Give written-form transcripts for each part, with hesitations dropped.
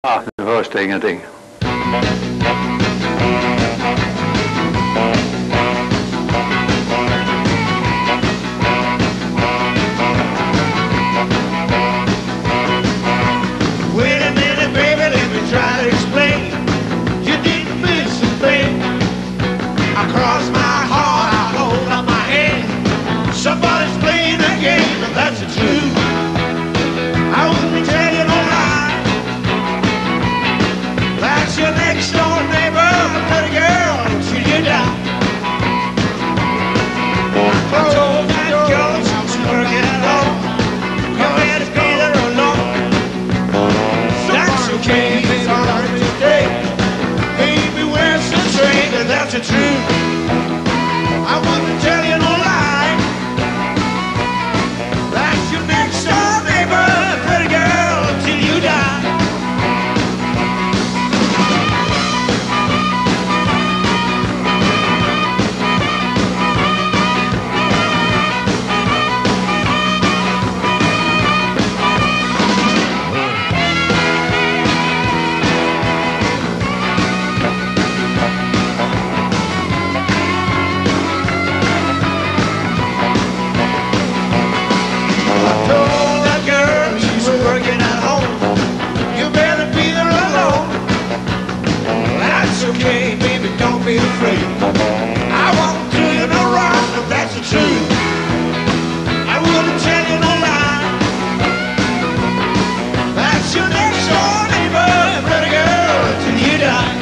Nu hörs det ingenting. Wait a minute, baby, let me try to explain. You didn't miss a thing. Across my heart, I hold up my hand. Somebody's playing a game, and that's the truth. I wouldn't tell you no lie. That's your next door neighbor, pretty girl, till you die. I told that girl she was working at home. You better be there alone. That's okay, it's alright today. Baby, where's the train? And that's the truth. I wouldn't tell you no lie. That's your next door neighbor, pretty girl, till you die. Told that girl she was working at home. You better be there alone. That's okay, baby, don't be afraid. I won't do you no wrong, if that's the truth. I wouldn't tell you no lie. That's your next door neighbor, pretty girl, till you die.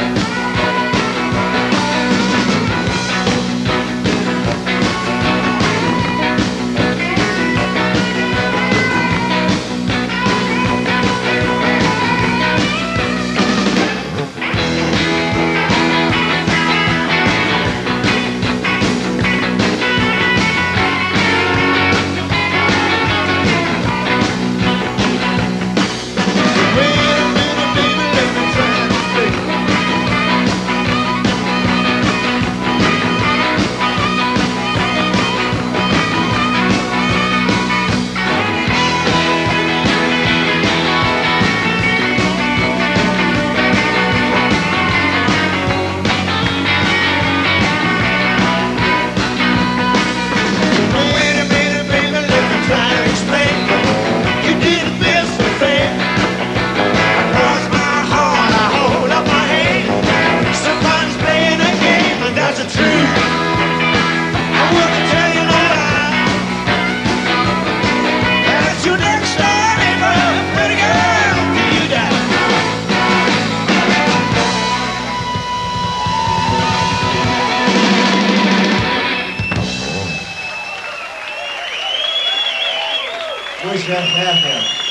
Wish that happened.